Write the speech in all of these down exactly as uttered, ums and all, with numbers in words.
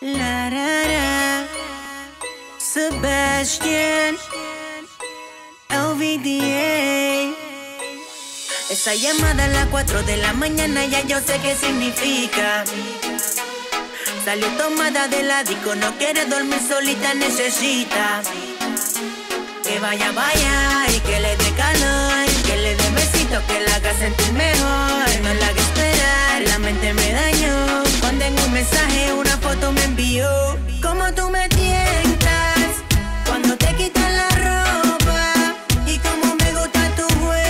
La, la, la. Sebastian, L V D A. Esa llamada a las cuatro de la mañana ya yo sé qué significa. Salió tomada de la disco, no quiere dormir solita, necesita que vaya, vaya y que le dé calor, que le dé besitos, que la haga sentir mejor. No la haga esperar, la mente me dañó cuando en un mensaje una foto me envió. Como tú me tientas cuando te quitas la ropa y como me gusta tu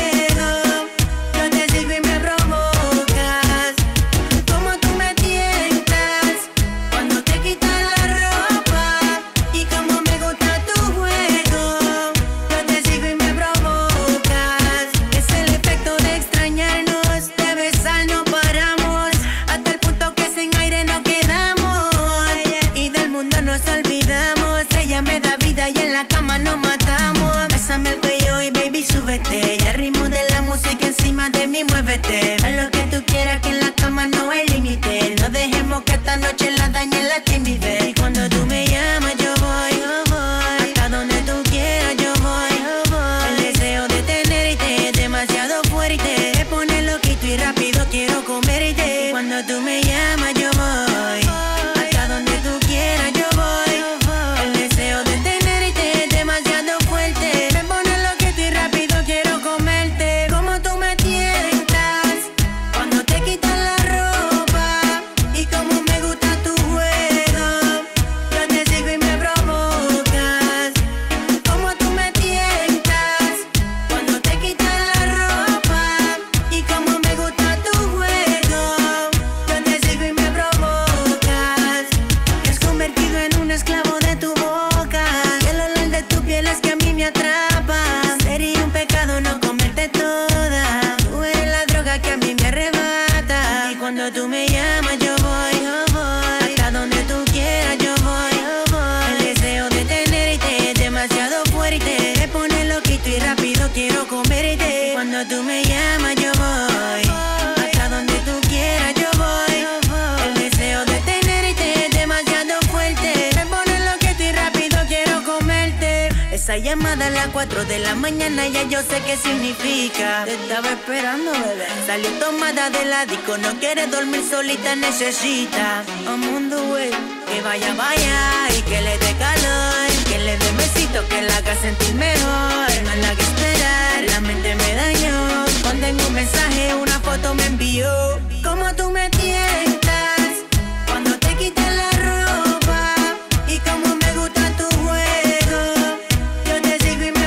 juego, yo te sigo y me provocas. Como tú me tientas cuando te quitas la ropa y como me gusta tu juego, yo te sigo y me provocas. Es el efecto de extrañarnos, de besar no paramos, hasta el punto que sin aire nos quedamos y del mundo nos olvidamos. Ella me da vida y en la cama nos matamos. Bésame el cuello y baby súbete, y al ritmo de la música encima de mí muévete. Haz lo que tú quieras, que en la cama no hay límite. No dejemos que esta noche la dañe la timidez. Y cuando tú me llamas yo voy, yo voy, hasta donde tú quieras yo voy, yo voy. El deseo de tenerte es demasiado fuerte, te pone loquito y rápido quiero comerte. Y cuando tú me llamas yo voy, hasta donde tú quieras yo voy. El deseo de tenerte es demasiado fuerte, me pone loquito y rápido quiero comerte. Como tú me tientas cuando te quitas la ropa y como me gusta tu juego, yo te sigo y me provocas. Como tú me tientas cuando te quitas la ropa y como me gusta tu juego, yo te sigo y me provocas. Te has convertido en un esclavo de tu boca y el olor de tu piel es que a mí me atrapa. Sería un pecado no comerte toda, tú eres la droga que a mí me arrebata. Y cuando tú me llamas yo voy, yo voy, hasta donde tú quieras yo voy, yo voy. El deseo de tenerte es demasiado fuerte, te pone loquito y rápido quiero comerte. Y cuando tú me llamas yo voy, hasta donde tú quieras yo voy, yo voy. El deseo de tenerte es demasiado fuerte, me pone loquito y rápido quiero comerte. Esa llamada a las cuatro de la mañana ya yo sé qué significa. Te estaba esperando, bebé. Salió tomada de la disco, no quiere dormir solita, necesita un mundo, güey. Que vaya, vaya y que le dé calor, que le dé besitos, que la haga sentir mejor. No la haga esperar, la mente me dañó cuando en un mensaje una foto me envió. Como tú me tientas cuando te quitas la ropa y como me gusta tu juego, yo te sigo y me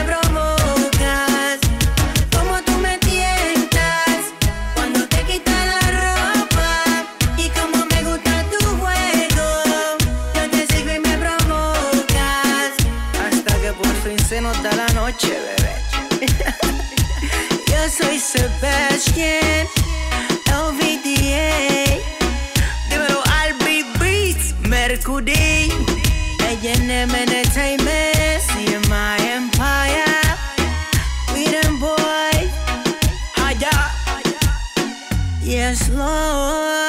provocas. Como tú me tientas cuando te quitas la ropa y como me gusta tu juego, yo te sigo y me provocas. Hasta que por fin se nos da la noche, bebé. Yo soy Sebastian, L V D A. Dímelo al B Beats, Mercury, A and M Entertainment, C M I Empire, Freedom Boy, allá. Yes, Lord.